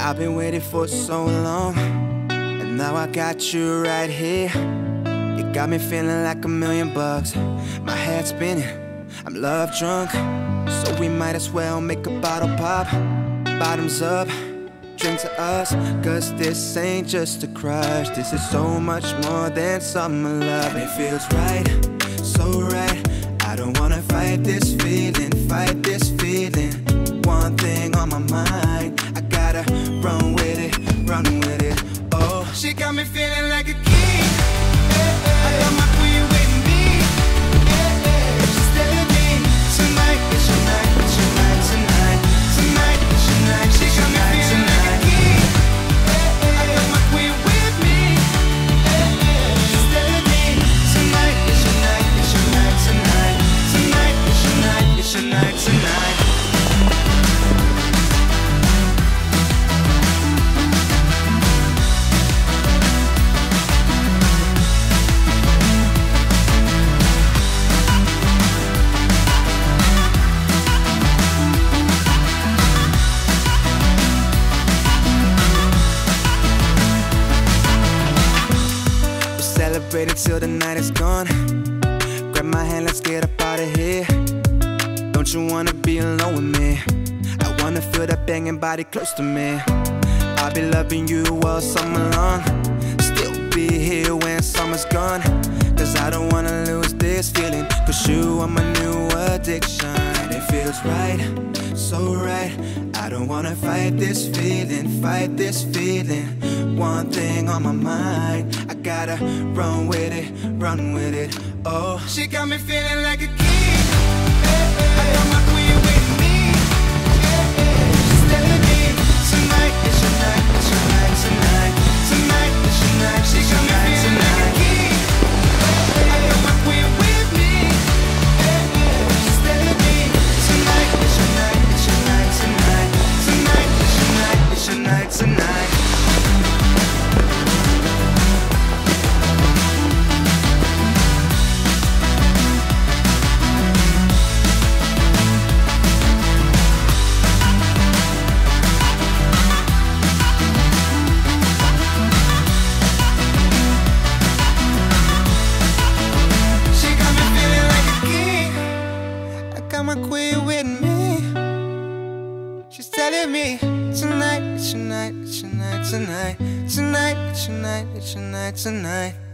I've been waiting for so long, and now I got you right here. You got me feeling like $1,000,000. My head's spinning, I'm love drunk, so we might as well make a bottle pop. Bottoms up, drink to us, cause this ain't just a crush. This is so much more than summer love. And it feels right, so right. I don't wanna fight this feeling, fight this feeling. One thing on my mind, I gotta run with it, run with it. Oh, she got me feeling like a king. I got my queen with me. She's telling me tonight is your night, it's your night tonight. Tonight is your night, she got me feeling like a king. I got my queen with me. She's telling me tonight is your night, it's your night tonight. Tonight is your night, it's your night tonight. Celebrate it till the night is gone. Grab my hand, let's get up out of here. Don't you wanna be alone with me? I wanna feel that banging body close to me. I'll be loving you all summer long. Still be here when summer's gone. Cause I don't wanna lose this feeling, cause you are my new addiction. And it feels right, so right. I don't wanna fight this feeling, fight this feeling. One thing on my mind, I gotta run with it, run with it. Oh, she got me feeling like a king. I got my queen with me. She's telling me tonight is your night, it's your night tonight. Tonight is your night, she got me feeling like a king. I got my queen with me. She's telling me tonight is your night, it's your night tonight. Tonight is your night, it's your night tonight. Got my queen with me. She's telling me tonight, it's your night, it's your night tonight. Tonight, it's your night, it's your night tonight.